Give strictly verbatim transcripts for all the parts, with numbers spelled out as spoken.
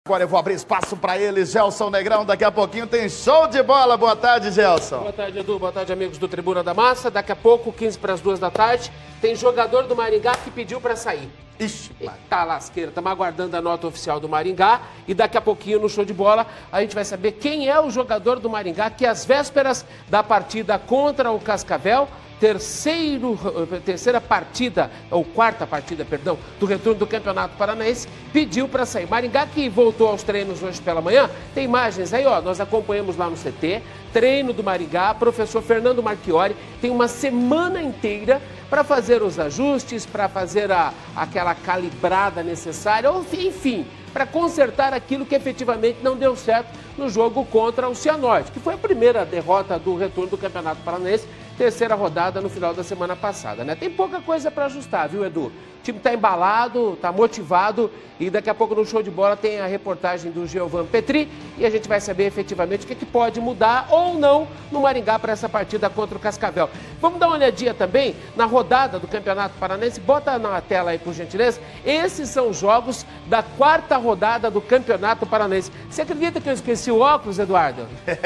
Agora eu vou abrir espaço para ele, Gelson Negrão. Daqui a pouquinho tem show de bola. Boa tarde, Gelson. Boa tarde, Edu. Boa tarde, amigos do Tribuna da Massa. Daqui a pouco, quinze para as duas da tarde, tem jogador do Maringá que pediu para sair. Ixi, Eita lasqueira, estamos aguardando a nota oficial do Maringá e daqui a pouquinho no show de bola a gente vai saber quem é o jogador do Maringá que às vésperas da partida contra o Cascavel, terceiro, terceira partida, ou quarta partida, perdão, do retorno do Campeonato Paranaense, pediu para sair. Maringá que voltou aos treinos hoje pela manhã, tem imagens aí, ó, nós acompanhamos lá no C T, treino do Maringá, professor Fernando Marchiori, tem uma semana inteira para fazer os ajustes, para fazer a, aquela calibrada necessária, ou, enfim, para consertar aquilo que efetivamente não deu certo no jogo contra o Cianorte, que foi a primeira derrota do retorno do Campeonato Paranaense, terceira rodada no final da semana passada, né? Tem pouca coisa para ajustar, viu, Edu? O time está embalado, está motivado e daqui a pouco no show de bola tem a reportagem do Giovan Petri e a gente vai saber efetivamente o que, que pode mudar ou não no Maringá para essa partida contra o Cascavel. Vamos dar uma olhadinha também na rodada do Campeonato Paranaense. Bota na tela aí, por gentileza. Esses são os jogos da quarta rodada do Campeonato Paranaense. Você acredita que eu esqueci o óculos, Eduardo?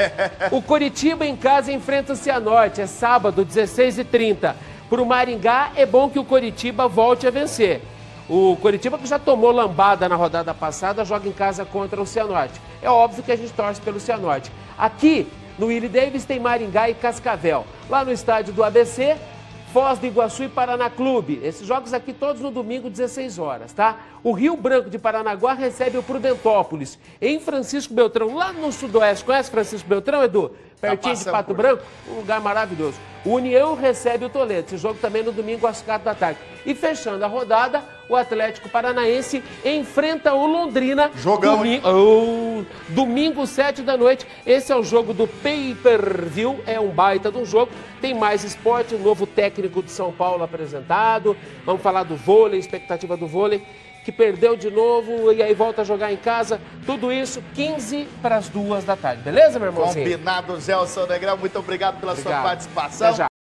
O Coritiba em casa enfrenta o Cianorte. É sábado, dezesseis e trinta. Para o Maringá, é bom que o Coritiba volte a vencer. O Coritiba, que já tomou lambada na rodada passada, joga em casa contra o Cianorte. É óbvio que a gente torce pelo Cianorte. Aqui, no Willie Davis, tem Maringá e Cascavel. Lá no estádio do A B C, Foz do Iguaçu e Paraná Clube. Esses jogos aqui todos no domingo, dezesseis horas, tá? O Rio Branco de Paranaguá recebe o Prudentópolis. Em Francisco Beltrão, lá no sudoeste. Conhece Francisco Beltrão, Edu? Pertinho de Pato Branco, um lugar maravilhoso. O União recebe o Toledo, esse jogo também no domingo às quatro da tarde. E fechando a rodada, o Atlético Paranaense enfrenta o Londrina. Jogão, domingo, oh, domingo, sete da noite. Esse é o jogo do pay-per-view, é um baita de um jogo. Tem mais esporte, o novo técnico de São Paulo apresentado. Vamos falar do vôlei, expectativa do vôlei, que perdeu de novo e aí volta a jogar em casa. Tudo isso, quinze para as duas da tarde. Beleza, meu irmãozinho? Combinado, Gelson Negrão. Muito obrigado pela Obrigado. sua participação. Até já.